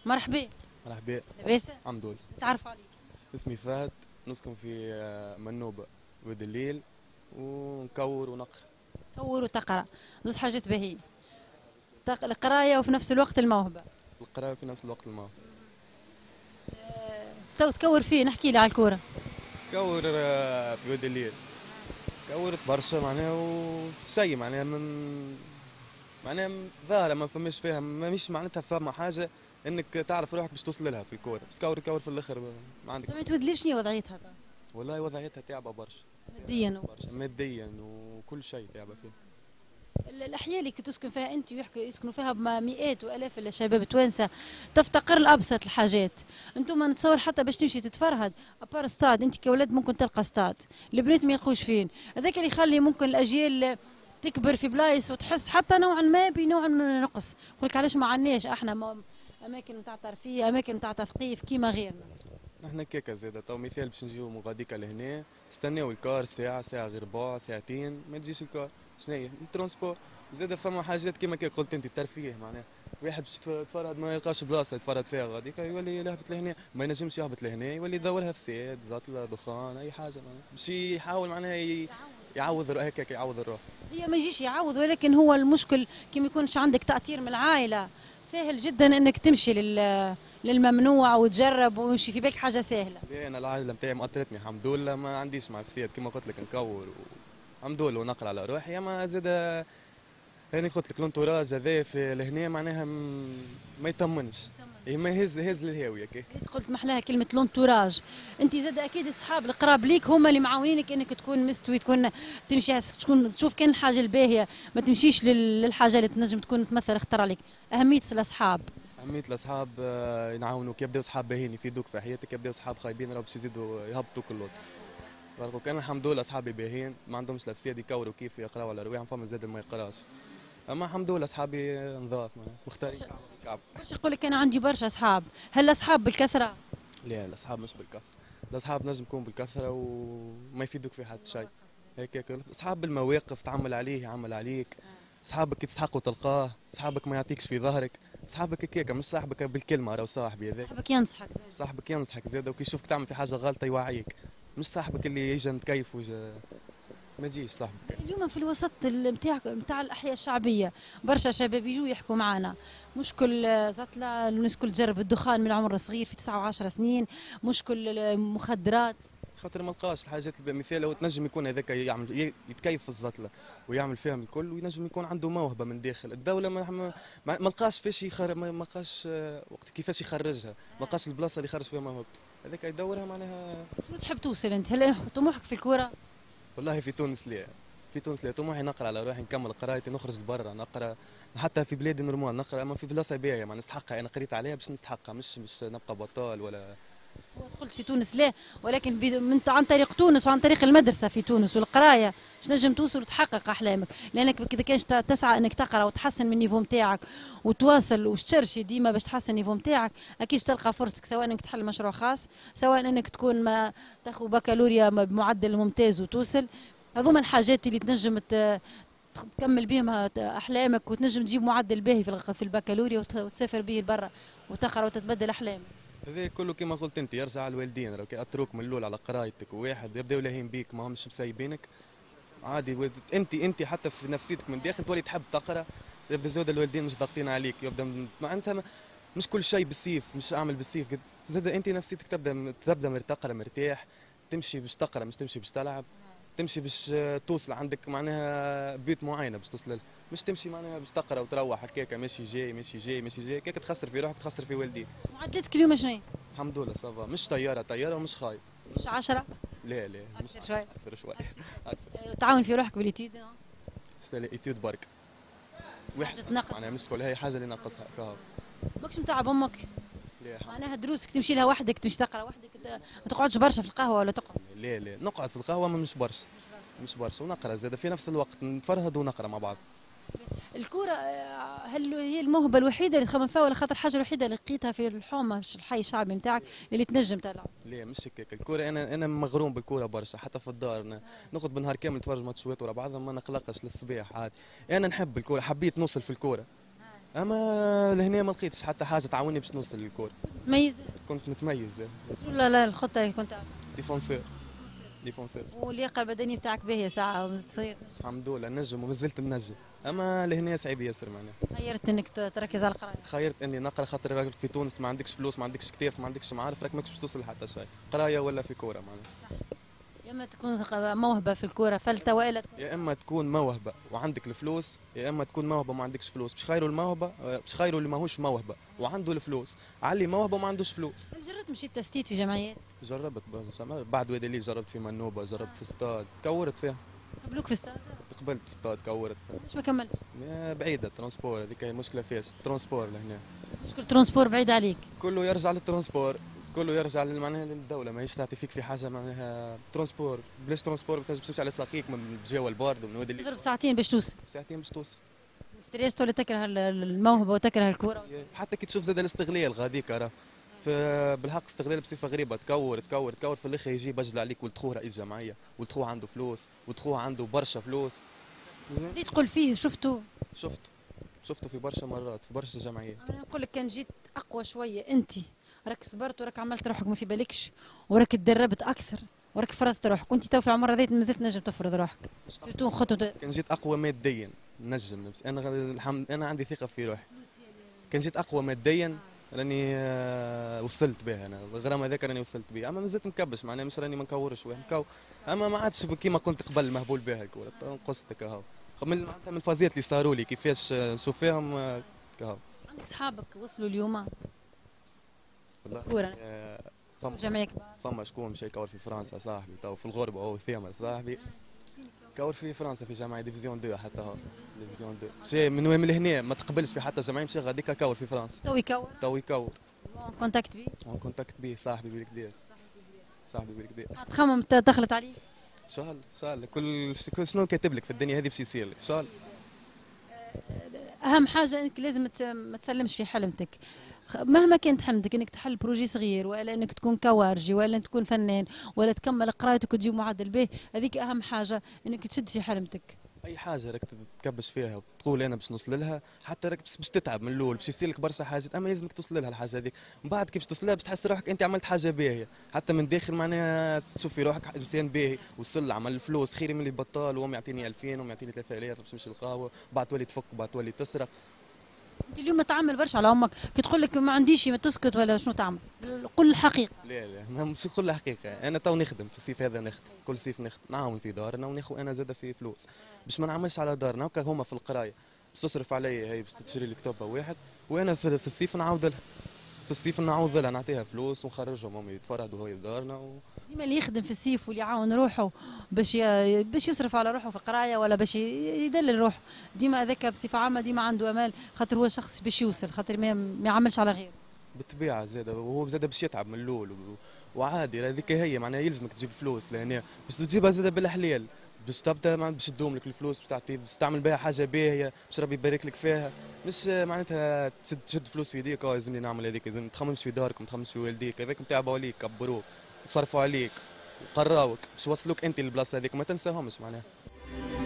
مرحبا. مرحبا. لاباس؟ الحمد لله. نتعرف عليك. اسمي فهد، نسكن في منوبة ود الليل، ونكور ونقرا. تكور وتقرا، زوز حاجات باهية. القراية وفي نفس الوقت الموهبة. القراءة في نفس الوقت الماء. تو تكور فيه، نحكي لي على الكورة. كور في ود الليل. كورت برشا معناها وشي معناها معناها ظاهرة ما فماش فيها، مش معناتها فما حاجة انك تعرف روحك باش توصل لها في الكورة، بس كور في الاخر ما عندك. سمعت ود الليل شنو وضعيتها؟ والله وضعيتها تعبة برشا. ماديا برشا ماديا وكل شيء تعبة فيه. الاحياء اللي تسكن فيها انت يسكنوا فيها مئات والاف الشباب توانسه تفتقر لابسط الحاجات. انتم نتصور حتى باش تمشي تتفرهد ابار ستاد، انت كولاد ممكن تلقى ستاد، البنات ما يلقوش فين. هذاك اللي يخلي ممكن الاجيال تكبر في بلايص وتحس حتى نوعا ما بنوع من النقص. يقول لك علاش ما عندناش احنا اماكن نتاع ترفيه، اماكن نتاع تثقيف كيما غيرنا. نحن كيكا زاده تو مثال باش نجيو من غاديكا لهنا، استناو الكار ساعة غير ربع ساعتين ما تجيش الكار. شنيا الترونسبور زاده فما حاجات كيما كي قلت انت الترفيه معناها واحد باش يتفرهد ما يلقاش بلاصه يتفرهد فيها غاديكا يولي يهبط لهنا، ما ينجمش يهبط لهنا يولي يدورها في سيد زطله دخان اي حاجه معناها باش يحاول معناها يعوض هكاك يعوض الروح. هي ما يجيش يعوض، ولكن هو المشكل كي ما يكونش عندك تأثير من العائلة. سهل جدا انك تمشي للممنوع وتجرب ويمشي في بالك حاجة سهلة. انا العائله نتاعي مأطرتني الحمد لله، ما عنديش مع فساد كما قلت لك نكور الحمد لله ونقرا على روحي. اما زاد هاني قلت لك الانتوراج هذا في لهنا معناها ما يطمنش. ما يهز للهاويه كي قلت محلاها كلمة لونتوراج. انت زاد اكيد اصحاب القراب ليك هما اللي معاونينك انك تكون مستوي، تكون تمشي تكون تشوف كان الحاجة الباهية، ما تمشيش للحاجة اللي تنجم تكون تمثل خطر عليك. أهمية الأصحاب. أهمية الأصحاب ينعاونوك، يبداو أصحاب باهيين يفيدوك في حياتك، يبداو أصحاب خايبين راهو باش يزيدوا يهبطوك اللوط. فرقوا كان الحمد لله أصحابي باهيين ما عندهمش لا فساد يكوروا كيف يقراوا على رواحهم، فما زاد ما يقراش. أما الحمد لله أصحابي نظاف مختارين كعب. باش يقول لك أنا عندي برشا أصحاب، هل الأصحاب بالكثرة؟ لا الأصحاب مش بالكثرة، الأصحاب نجم تكون بالكثرة وما يفيدوك في حد شيء. هيك أصحاب بالمواقف تعمل عليه يعمل عليك، أصحابك كي تستحقوا تلقاه، أصحابك ما يعطيكش في ظهرك، صاحبك هكاك مش صاحبك بالكلمه راهو صاحبي هذاك. صاحبك ينصحك زاد. صاحبك ينصحك زاد وكي يشوفك تعمل في حاجه غلطه يوعيك، مش صاحبك اللي يجي نتكيف ما تجيش صاحبك. اليوم في الوسط نتاعك نتاع الاحياء الشعبيه برشا شباب يجوا يحكوا معنا، مشكل زطله، الناس الكل تجرب الدخان من العمر الصغير في 9 و10 سنين، مشكل المخدرات. خاطر ما لقاش الحاجات مثال هو تنجم يكون هذاك يعمل يتكيف في الزطله ويعمل فيهم الكل، وينجم يكون عنده موهبه من داخل الدوله ما لقاش فاش ما لقاش وقت كيفاش يخرجها، ما لقاش البلاصه اللي يخرج فيها موهبته، هذاك يدورها معناها. شنو تحب توصل انت؟ هل طموحك في الكوره؟ والله في تونس لا، في تونس لا طموحي نقرا على روحي نكمل قرايتي نخرج لبرا نقرا، حتى في بلادي نورمال نقرا، اما في بلاصه باهيه ما نستحقها، انا قريت عليها باش نستحقها، مش نبقى بطال ولا. قلت في تونس لا، ولكن عن طريق تونس وعن طريق المدرسه في تونس والقرايه باش نجم توصل وتحقق احلامك، لانك كذا كانش تسعى انك تقرا وتحسن من النيفو نتاعك وتواصل وتشرشي ديما باش تحسن النيفو نتاعك، اكيد تلقى فرصتك سواء انك تحل مشروع خاص، سواء انك تكون ما تاخذ بكالوريا بمعدل ممتاز وتوصل. هذوما الحاجات اللي تنجم تكمل بهم احلامك وتنجم تجيب معدل باهي في البكالوريا وتسافر به لبرا وتقرا وتتبدل احلامك. هذا كله كما قلت انت يرجع على الوالدين، راك اتروك من الاول على قرايتك وواحد يبداو لاهين بيك ما همش مسايبينك عادي، انت حتى في نفسيتك من داخل تولي تحب تقرا، يبدا زود الوالدين مش ضاغطين عليك، يبدا معناتها مش كل شيء بالسيف، مش اعمل بالسيف، زاد انت نفسيتك تبدا تقرا مرتاح، تمشي باش تقرا مش تمشي باش تلعب، تمشي باش توصل عندك معناها بيت معينه باش توصل له، مش تمشي معناها باش تقرا وتروح هكاك ماشي جاي ماشي جاي ماشي جاي، هكاك تخسر في روحك تخسر في والديك. معدلاتك اليوم شنو؟ الحمد لله صافا، مش طياره ومش خايب. مش 10؟ لا اكثر شوي. اكثر شوي. تعاون في روحك بالإتيود؟ لا ايتيود برك. حاجه تنقص معناها مش تقول هي حاجه اللي ناقصها كهو. ماكش متعب امك؟ لا معناها دروسك تمشي لها وحدك، تمشي تقرا وحدك، ما تقعدش برشا في القهوه ولا تقعد؟ لا نقعد في القهوه ما مش برشا ونقرا زاد في نفس الوقت نتفرهد ونقرا مع بعض. الكورة هل هي الموهبة الوحيدة اللي تخمم فيها ولا خاطر الحاجة الوحيدة اللي لقيتها في الحومة في الحي الشعبي نتاعك اللي تنجم تلعب؟ لا مش هكاك، الكورة أنا مغروم بالكورة برشا، حتى في الدار نقعد بالنهار كامل نتفرج ماتشات ورا بعضها ما نقلقش للصباح عادي، أنا نحب الكورة، حبيت نوصل في الكورة، اما لهنا ما لقيتش حتى حاجه تعاوني باش نوصل للكوره. تميز. كنت متميز. شو لا الخطه اللي كنت عاملها؟ ديفونسور. ديفونسور. واللياقه البدنيه بتاعك باهيه ساعه ومزت تصير. الحمد لله نجم ومازلت ننجم. اما لهنا صعيب ياسر معناها. خيرت انك تركز على القرايه. خيرت اني نقرا خاطر راك في تونس ما عندكش فلوس ما عندكش كتاف ما عندكش معارف راك ماكش باش توصل لحتى شيء. قرايه ولا في كوره معناها. يا اما تكون موهبه في الكوره فلتة والا تكون يا اما تكون موهبه وعندك الفلوس يا اما تكون موهبه وما عندكش فلوس. باش خيروا الموهبه باش خيروا اللي ماهوش موهبه وعنده الفلوس علي موهبه وما عندوش فلوس. جربت مشيت تستيت في جمعيات؟ جربت بعد وادي الليل جربت في منوبه جربت في استاد كورت فيها. قبلوك في استاد؟ قبلت في استاد كورت فيها. ليش ما كملتش؟ بعيده ترونسبور هذيك هي المشكله فيها الترونسبور لهنا. مشكل ترونسبور بعيد عليك. كله يرجع للترونسبور كله يرجع معناها للدوله ماهيش تعطي فيك في حاجه معناها ترونسبور بلاش ترونسبور تنجم تمشي على ساقيك من الجو البارد ومن وادي الليل. تضرب ساعتين باش توصل. ساعتين باش توصل. ستريس ولا تكره الموهبه وتكره الكوره؟ حتى كي تشوف زاد الاستغلال غاديك راه بالحق استغلال بصفه غريبه تكور تكور تكور في الاخر يجي بجل عليك ولد خوه رئيس جمعيه ولد خوه عنده فلوس ولد خوه عنده برشا فلوس. اللي تقول فيه شفته؟ شفته في برشا مرات في برشا جمعيات. انا نقول لك كان جيت اقوى شويه انت راك صبرت وراك عملت روحك ما في بالكش وراك تدربت اكثر وراك فرضت روحك وانت تو في العمر هذا مازلت نجم تفرض روحك سيرتو خطوه. كان جيت اقوى ماديا نجم انا الحمد انا عندي ثقه في روحي. كان جيت اقوى ماديا راني وصلت به انا الغرام هذاك راني وصلت به اما مازلت مكبش معناها مش راني ما نكورش اما ما عادش كيما قلت قبل مهبول بها الكره قصتك اهو معناتها من الفازات اللي صاروا لي كيفاش نشوف فيهم كهو. عندك صحابك وصلوا اليوم؟ والله كوره جمعيه كبار. فما شكون مشى يكور في فرنسا صاحبي تو في الغربه هو ثامر صاحبي كور في فرنسا في جامعه ديفيزيون 2 حتى هو ديفيزيون 2 مشى من لهنا ما تقبلش في حتى جمعيه مشى غاديك كور في فرنسا تو يكور كونتاكت بيه كونتاكت بيه صاحبي بالكدا صاحبي بالكدا تخمم دخلت عليه ان شاء الله ان شاء الله كل شنو كاتب لك في الدنيا هذه باش يصير لك ان شاء الله. اهم حاجه انك لازم ما تسلمش في حلمتك مهما كانت حلمتك انك تحل بروجي صغير ولا انك تكون كوارجي ولا انك تكون فنان ولا تكمل قرايتك وتجيب معدل به هذيك اهم حاجه انك تشد في حلمتك. اي حاجه راك تكبش فيها وتقول انا باش نوصل لها حتى راك باش تتعب من الاول باش يصير لك برشا حاجات اما لازمك توصل لها الحاجه هذيك من بعد كي باش توصل لها باش تحس روحك انت عملت حاجه باهيه حتى من داخل معناها تشوف في روحك انسان باهي وصل عمل الفلوس خير من اللي بطال وهم يعطيني 2000 وهم يعطيني 3000 باش نمشي القهوه بعد تولي تفك بعد تولي تسرق. انت اليوم تعمل برشا على امك كي تقول لك ما عنديش ما تسكت ولا شنو تعمل قل الحقيقه. لا مش كل الحقيقه انا تو نخدم في الصيف هذا نخدم كل صيف نخدم نعاون في دارنا وناخذ انا زاده في فلوس باش ما نعملش على دارنا هكا هما في القرايه باش تصرف عليا هي باش تشري لي كتاب واحد وانا في الصيف نعاود لها في الصيف نعوض لها نعطيها فلوس ونخرجهم هم يتفرهدوا هي دارنا ديما اللي يخدم في الصيف واللي يعاون روحه باش يصرف على روحه في القرايه ولا باش يدلل روحه ديما هذاك بصفه عامه ديما عنده امال خاطر هو شخص باش يوصل خاطر ما يعملش على غيره. بالطبيعه زاده وهو زاده باش يتعب من الاول وعادي هذيك هي معناها يلزمك تجيب فلوس لهنا باش تجيبها زاده بالحلال باش تبدا باش تدوم لك الفلوس باش تعمل بها حاجه باهيه باش ربي يبارك لك فيها مش معناتها تشد فلوس في يديك لازمني نعمل هذيك لازم تخممش في دارك ما تخممش في والديك هذاك تعبوا عليك كبروك صرفوا عليك قراوك باش يوصلوك انت للبلاصه هذيك ما تنساهمش معناها.